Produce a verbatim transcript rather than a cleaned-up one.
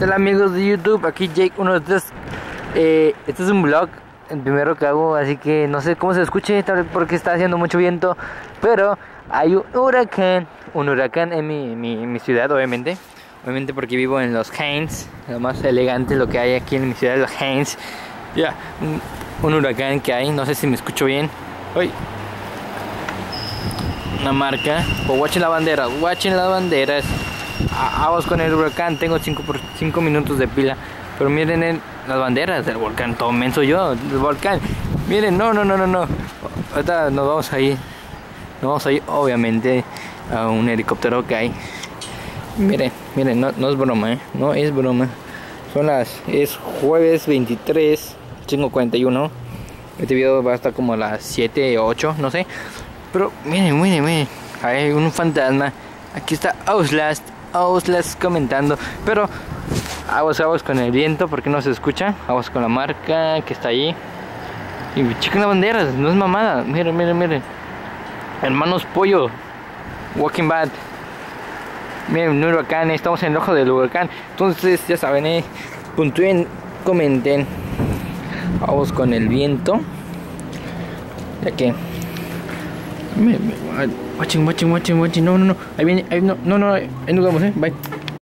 Hola amigos de YouTube, aquí Jake uno dos tres. eh, Este es un vlog, el primero que hago, así que no sé cómo se escuche tal vez porque está haciendo mucho viento. Pero hay un huracán, un huracán en mi, mi, mi ciudad, obviamente. Obviamente porque vivo en Los Haines, lo más elegante lo que hay aquí en mi ciudad, Los Haines. Ya, yeah, un, un huracán que hay, no sé si me escucho bien. Uy. Una marca, pues watchen la bandera, watchen las banderas. Aguas con el huracán, tengo cinco minutos de pila. Pero miren el, las banderas del volcán, todo menso yo, del volcán. Miren, no, no, no, no, no. Ahorita nos vamos a ir, nos vamos a ir obviamente a un helicóptero que hay. Miren, miren, no, no es broma, eh, no es broma. Son las, es jueves veintitrés, cinco cuarenta y uno. Este video va a estar como a las siete o ocho, no sé. Pero miren, miren, miren, hay un fantasma. Aquí está Ouslast, Ouslast comentando. Pero aguas, aguas con el viento porque no se escucha. Aguas con la marca que está ahí. Y chequen las banderas, no es mamada. Miren, miren, miren. Hermanos Pollo, Walking Bad. Miren, un huracán, estamos en el ojo del huracán. Entonces ya saben, eh, puntúen, comenten. Vamos con el viento. Ya que watching, watching, watching, watching. No, no, no. Ahí viene, ahí no, no, no. Ahí nos vemos, eh. Bye.